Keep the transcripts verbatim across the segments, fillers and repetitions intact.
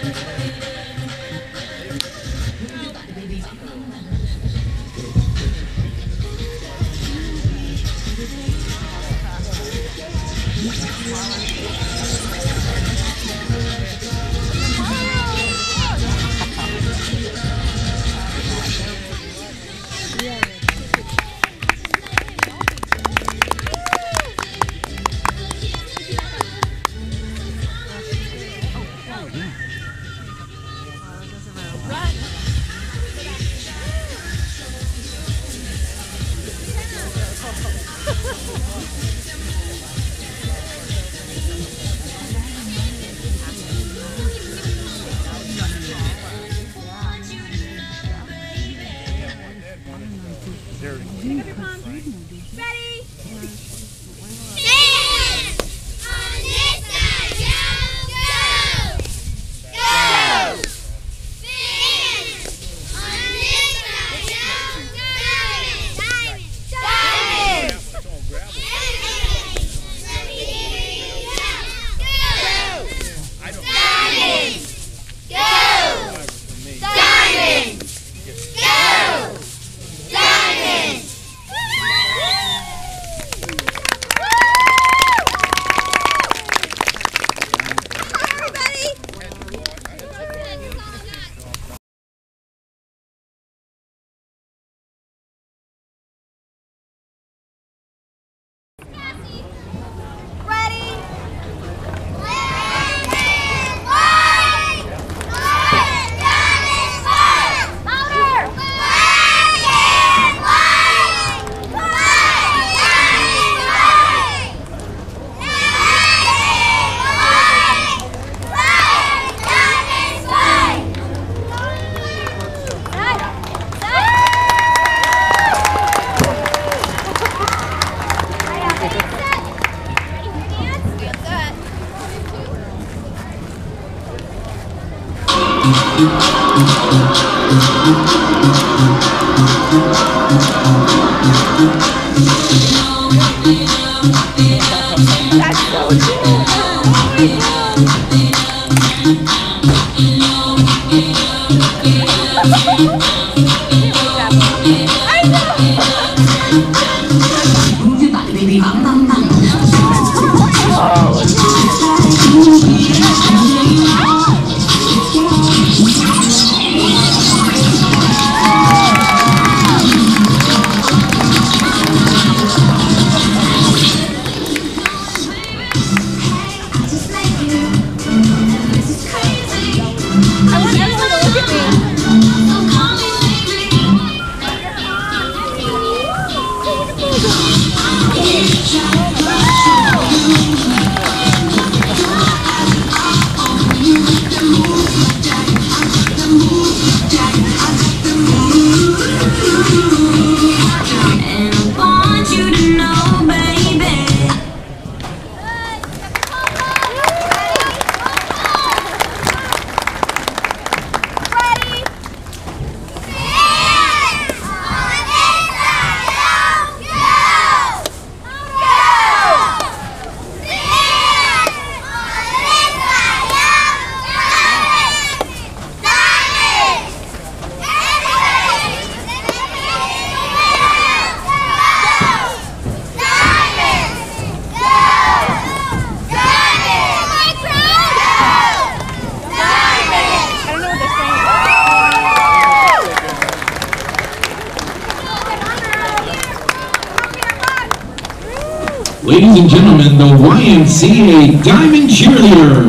Ladies and gentlemen, the Y M C A Diamond Cheerleader.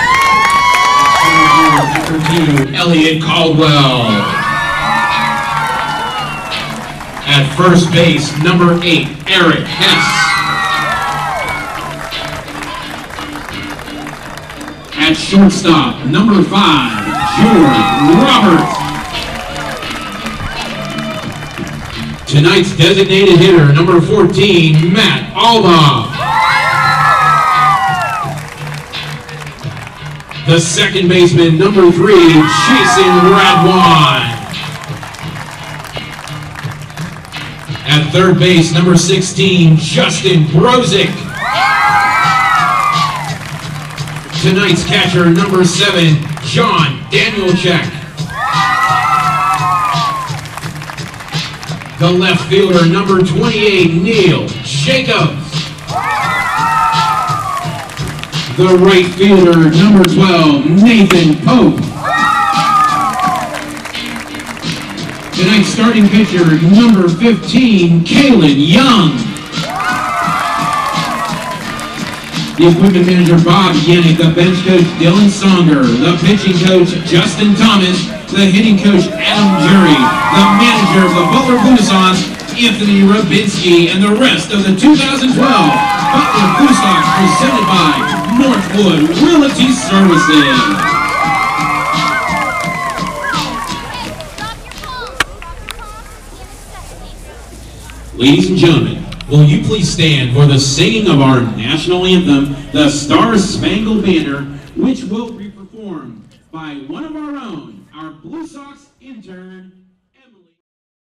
Number two, Elliot Caldwell. At first base, number eight, Eric Hess. At shortstop, number five, George Roberts. Tonight's designated hitter, number fourteen, Matt Alba. The second baseman, number three, Jason Radwan. At third base, number sixteen, Justin Brozick. Tonight's catcher, number seven, John Danielchek. The left fielder, number twenty-eight, Neil Jacobs. The right fielder, number twelve, Nathan Pope. Tonight's starting pitcher, number fifteen, Kalen Young. The equipment manager, Bob Yannick. The bench coach, Dylan Songer. The pitching coach, Justin Thomas. The hitting coach, Adam Jury. The manager of the Butler Blue Sox, Anthony Rabinski. And the rest of the two thousand twelve Butler Blue Sox, presented by Northwood Realty Services. Ladies and gentlemen, will you please stand for the singing of our national anthem, the Star Spangled Banner, which will be performed by one of our own, our Blue Sox intern, Emily.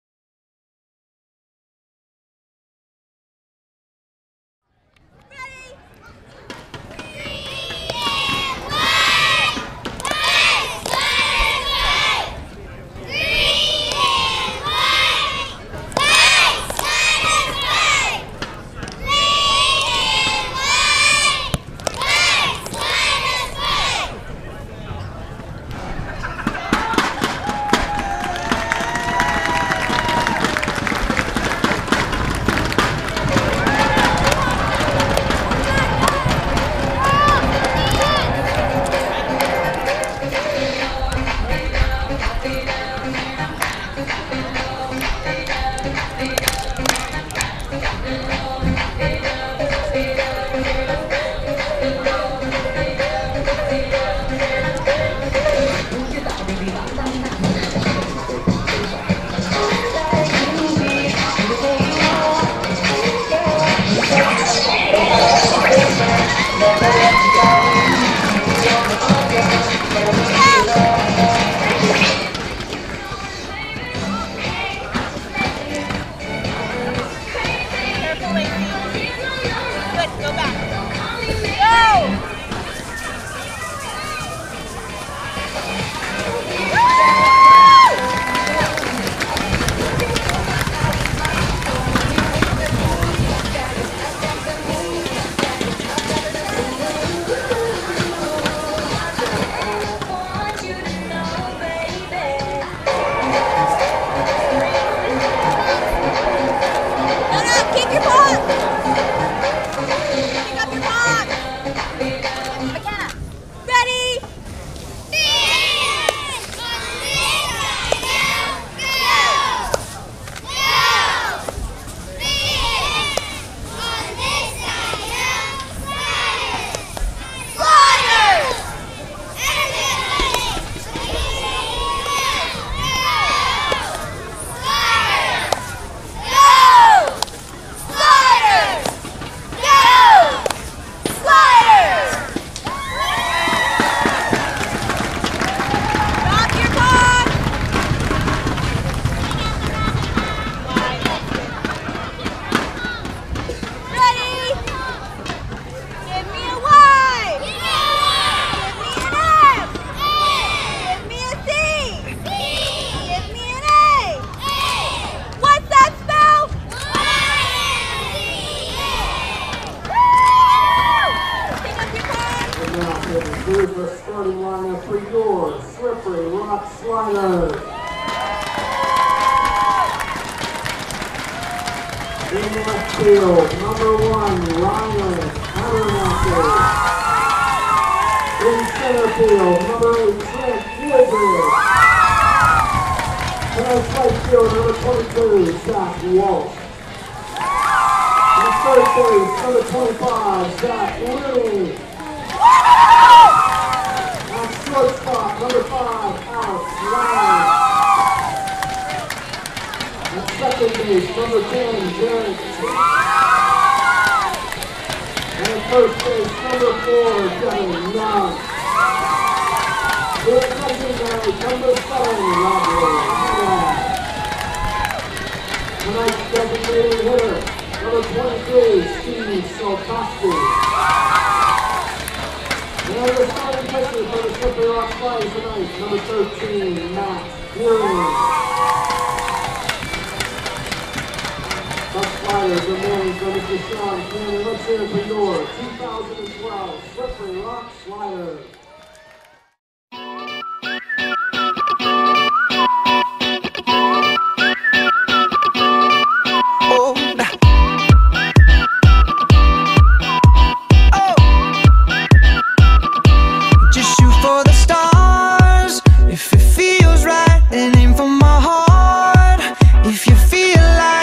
Here's the starting lineup for your Slippery Rock Sliders. In left field, number one, Ryan Armco. In center field, number eight, Trent Gilbert. In right field, number twenty-two, Zach Walsh. In third base, number twenty-five, Zach Lee. On shortstop, number five, Alex Ryan. At second base, number ten, Jared. And at first base, number four, Devin Young. With legendary number seven, Robert. Tonight's designated hitter, number twenty-three, Steve Solkowski. And the for the Slippery Rock Flyers tonight, number thirteen, Matt Williams. Buck Flyers, good morning from Mister Sean Cannon. Let's hear it for your two thousand twelve Slippery Rock Flyers. If it feels right, and aim for my heart. If you feel like